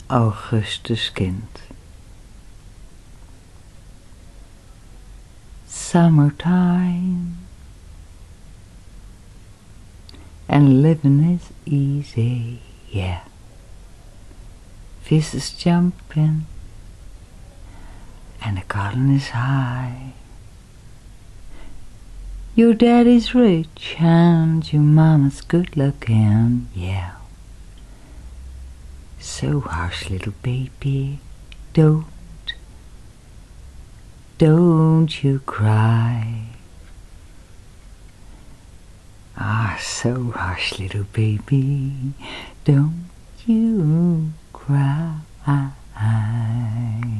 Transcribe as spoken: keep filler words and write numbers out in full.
Augustuskind. Summertime and living is easy, yeah. Fish is jumping and the cotton is high. Your daddy's rich and your mama's good looking, yeah. So hush, little baby, don't, don't you cry. Ah, so hush, little baby, don't you cry.